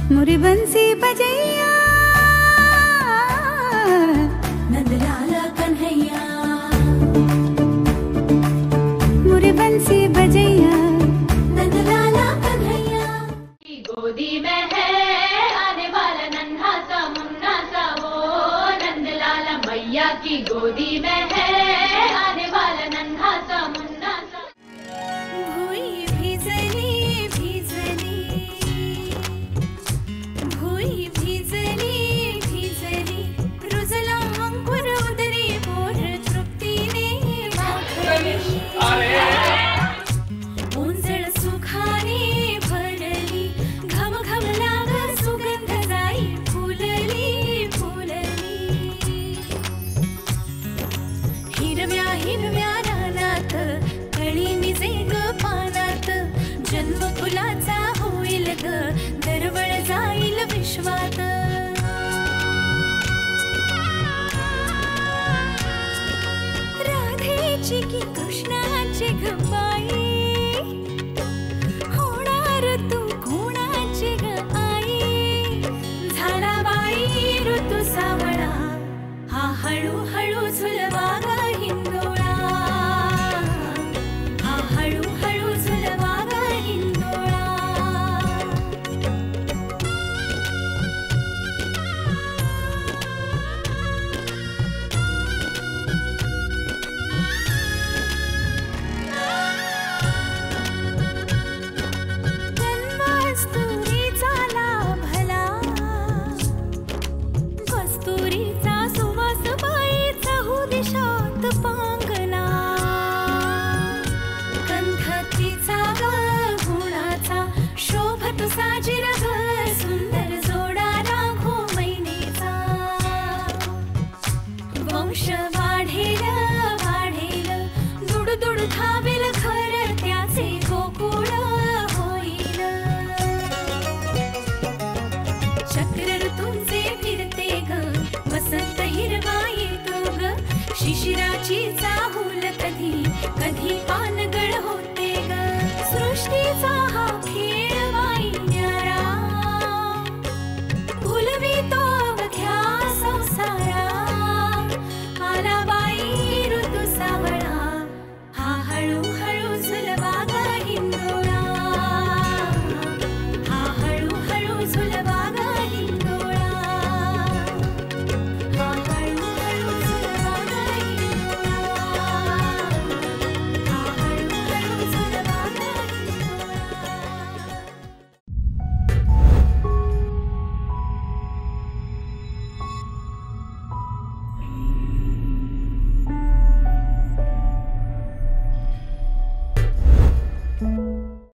मुरी बंसी बजैया नंदलाल कन्हैया, मुरी बंसी बजैया नंदलाल कन्हैया। की गोदी में है आने वाला नन्हा सा मुन्ना सा वो नंदलाल मैया की गोदी में है आने वाला नन्हा सा मुन्ना सा। भुई भिजली भिजली, भुई भिजली भिजली, रुजला अंकुर उदरी पोर तृप्तीने माखली, उंजळ सुखाने भरली, घम घम लाग सुगंध जाई फुलली फुलली। हिरव्या हिरव्या रानात कळी निजे ग पानात, जन्म फुलाचा होईल ग दरवळ जाईल विश्वात। राधेची की कृष्णाची ग बाई, होणार तू कोणाची ग आई। झाला बाई ऋतू सावळा, हा हळूहळू झुलवा ग हिंदोळा, हा हळूहळू झुलवा ग हिंदोळा। कस्तुरीचा लाभला, कस्तुरीचा सुवास बाई चहू दिशात पांगला। गंधतीचा ग गुणाचा शोभत साजिर ग सुंदर जोडा राघो मैनेचा। वंश वाढेल वाढेल, दुड दुड धावेल घर त्याचे गोकुळ होईल। चक्र ऋतूंचे फिरते ग, वसंत हिरवा येतो ग, शिशिराची